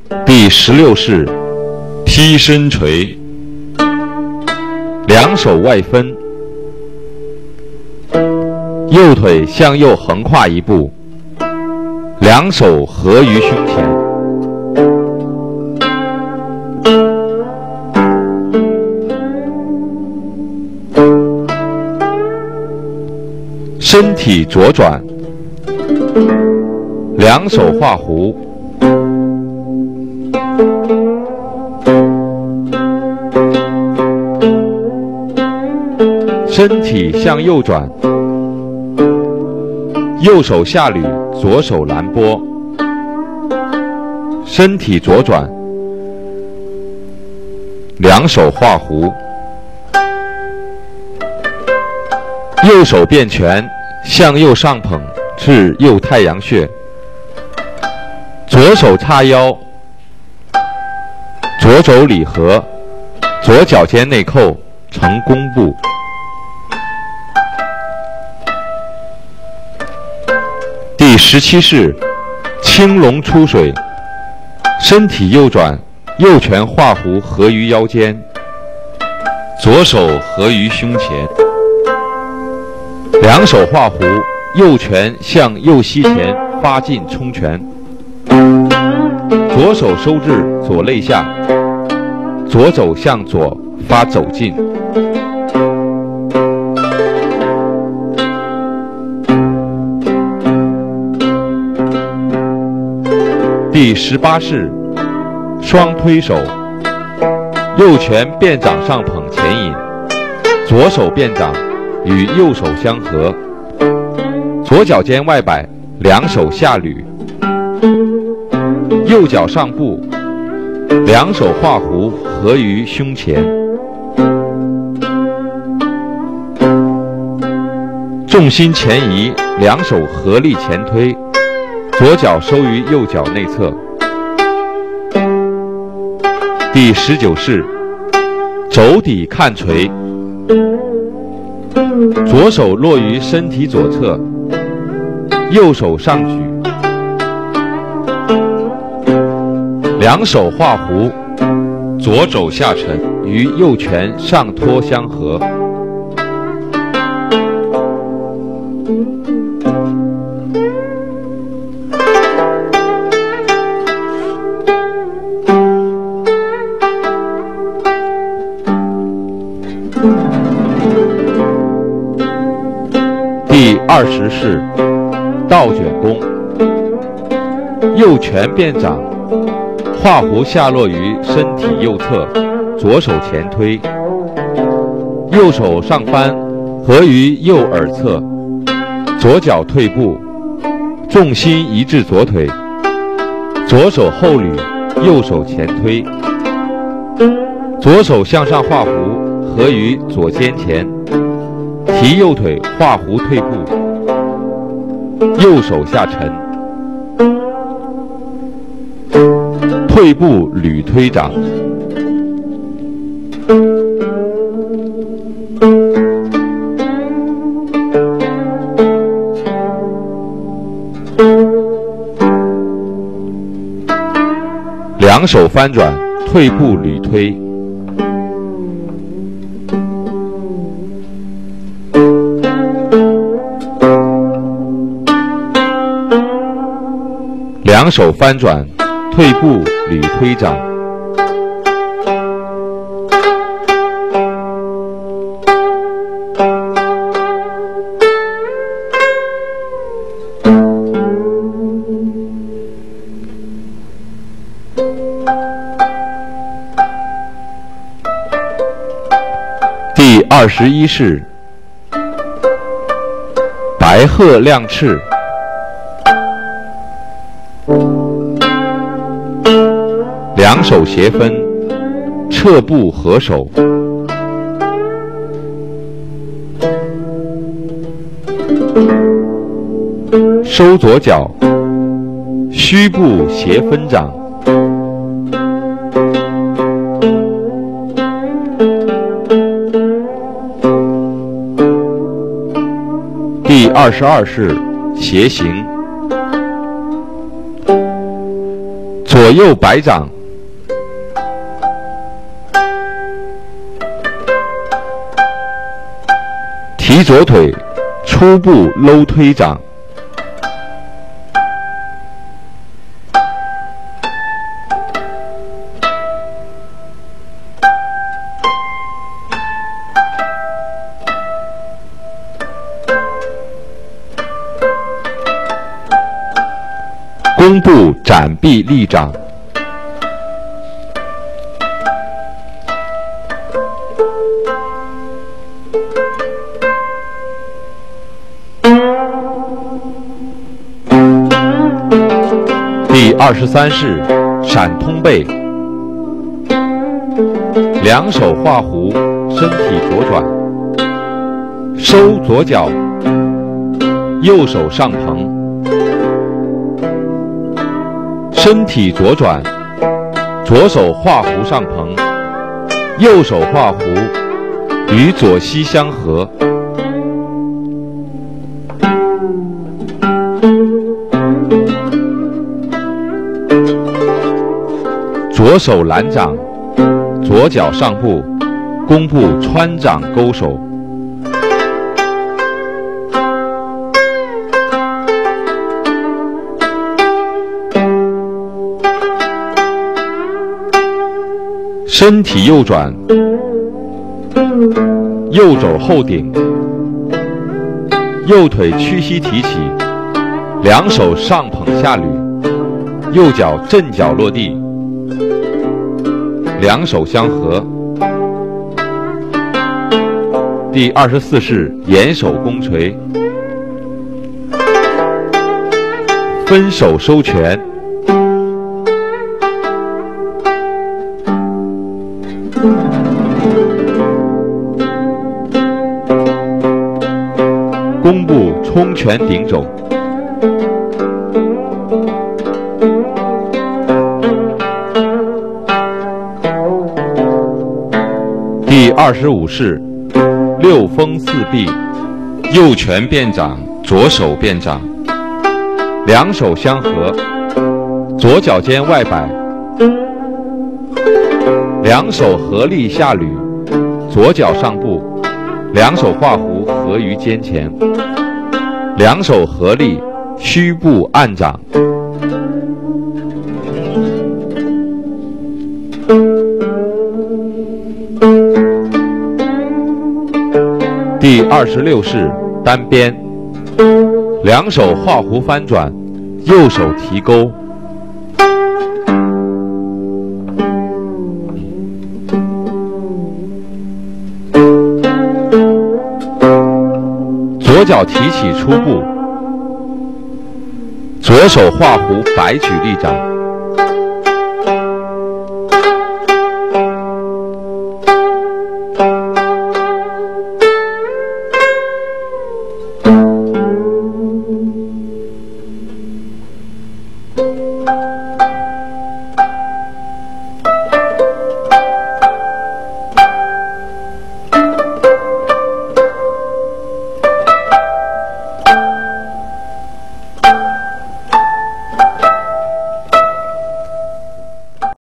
第16式劈身锤，两手外分，右腿向右横跨一步，两手合于胸前，身体左转，两手画弧，身体向右转，右手下捋，左手拦拨，身体左转，两手画弧，右手变拳，向右上捧至右太阳穴，左手叉腰，左肘里合，左脚尖内扣，成弓步。第17式青龙出水，身体右转，右拳画弧合于腰间，左手合于胸前，两手画弧，右拳向右膝前发劲冲拳，左手收至左肋下，左肘向左发走劲。第18式双推手，右拳变掌上捧前引，左手变掌与右手相合，左脚尖外摆，两手下捋，右脚上步，两手画弧合于胸前，重心前移，两手合力前推，左脚收于右脚内侧。第19式肘底看捶，左手落于身体左侧，右手上举，两手画弧，左肘下沉，与右拳上托相合。第20式倒卷弓，右拳变掌，画弧下落于身体右侧，左手前推，右手上翻合于右耳侧，左脚退步，重心移至左腿，左手后捋，右手前推，左手向上画弧合于左肩前，提右腿画弧退步，右手下沉，退步捋推掌。两手翻转，退步捋推。两手翻转，退步捋推掌。第21式白鹤亮翅，两手斜分，侧步合手，收左脚，虚步斜分掌。第22式斜行， 左右摆掌，提左腿，初步搂推掌，弓步展臂立掌，第23式闪通背，两手画弧，身体左转，收左脚，右手上蓬，身体左转，左手画弧上蓬，右手画弧与左膝相合，左手拦掌，左脚上步，弓步穿掌勾手，身体右转，右肘后顶，右腿屈膝提起，两手上捧下捋，右脚正脚落地，两手相合。第24式掩手弓捶，分手收拳，弓步冲拳顶肘，第25式六风四臂，右拳变掌，左手变掌，两手相合，左脚尖外摆，两手合力下捋，左脚上步，两手画弧合于肩前，两手合力虚步按掌。第26式单边，两手画弧翻转，右手提钩，左脚提起出步，左手画弧摆举立掌。